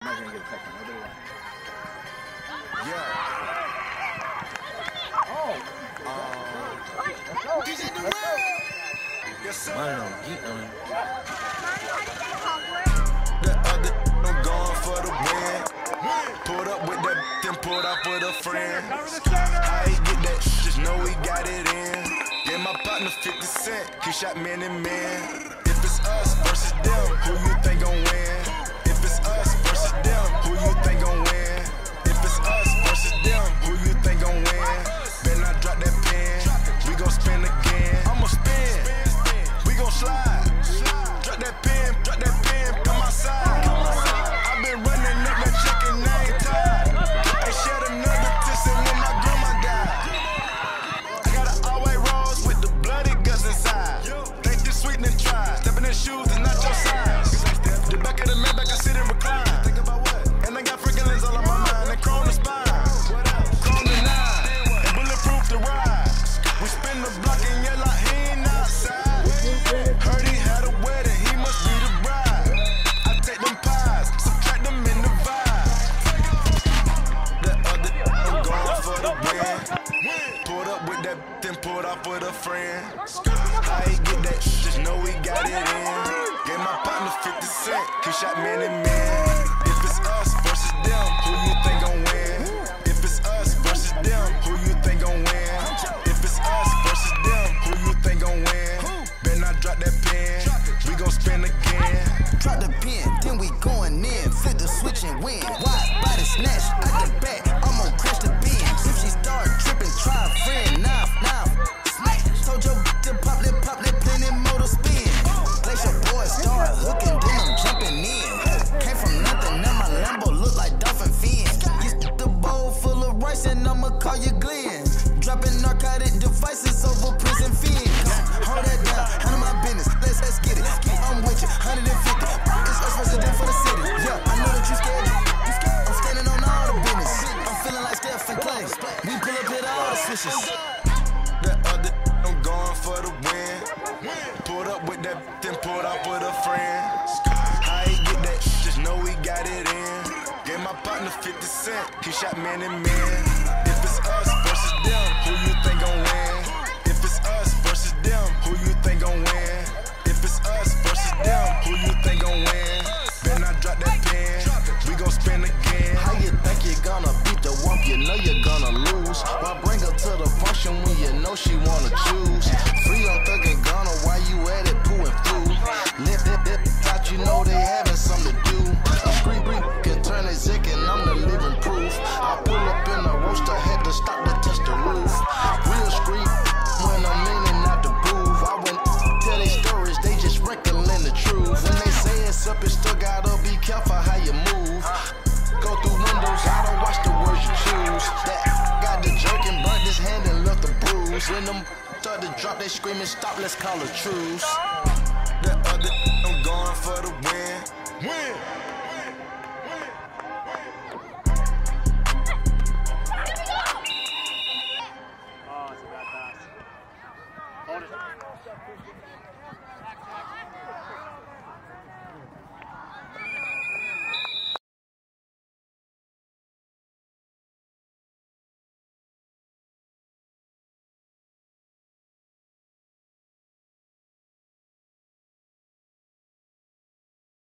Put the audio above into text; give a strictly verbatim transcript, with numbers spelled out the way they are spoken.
I'm not gonna get a second. Nobody wants. Yeah. Oh. Uh, He's in the red. Yes, sir. I don't know. Get on. The other I'm going for the win. Pulled up with that, then pulled out with a friend. I ain't get that, just know we got it in. Gave my partner fifty cent, he shot man and man. If it's us versus them, who you think gon' win? If it's us versus them, who you think gon' win? If it's us versus them, who you think gon' win? Better not drop that pen, we gon' spin again. I'ma spin, we gon' slide. Drop that pen, drop that pen, come outside. I've been running up that chicken, I ain't tired. Ain't shed another tissue when my grandma died. I got an all-white rose with the bloody guts inside. Think you sweet and try. Stepping in shoes is not your size. The back of the Maybach, I sit and recline. Think about what? And I got freaking lens all on my mind. And chrome the spine, chrome the nine, and bulletproof the ride. We spin the block and yell like he ain't outside. Heard he had a wedding, he must be the bride. I take them pies, subtract them in the vibe. The other I'm going for the win. Pulled up with that, then pulled off with a friend. I ain't get that, just know we got it in. Gave my partner fifty cent, he shot man and man. If it's us versus them, who you think gon' win? If it's us versus them, who you think gon' win? If it's us versus them, who you think gon' win? Better not drop that pen, we gon' spin again. Drop the pen, then we going in. Flip the switch and win. Wide body snatch out the back, I'm gon' crash the bin. If she start tripping, try a friend. Now, now, smash. Told your to pop that, pop that, plenty motor spin. Place your boy, start hooking, then I'm jumping in. Came from nothing, now my Lambo look like dolphin fin. You the bowl full of rice and I'ma call you Glenn. Dropping narcotic devices over prison fins. Hold that down, handle my business, let's, let's get it. I'm with you, one hundred fifty. It's us resident for the city. Yeah, I know that you scared. I'm standing on all the business. I'm feeling like Steph and Clay. We pull up hit all the switches. The other I'm going for the win. Pulled up with that, then pulled off with a friend. I ain't get that, just know we got it in. Gave my partner fifty cent, he shot man and man. If it's us versus them, who you think gon' win? If it's us versus them, who you think gon' win? If it's us versus them, who you think gon' win? Better not drop that pen, we gon' spin again. How you think you're gonna beat the wump? You know you're gonna lose. Why bring her to the function when you know she wanna choose? Free on Thug and Gunna, why you at it, poo and through? Lip, lip, lip, thought you know they having something to do. A street break can turn it sick and I'm the living proof. I pull up in a roaster, had to stop to touch the roof. Real street when I'm in and out the booth. I wouldn't tell they stories, they just sprinkling the truth. When they say it's up, it's still gotta be careful how you move. Go through windows, I don't watch the words you choose. That got the jerk and burnt his hand and left the bruise. When them start to drop, they screaming, stop, let's call a truce. The other I'm going for the win.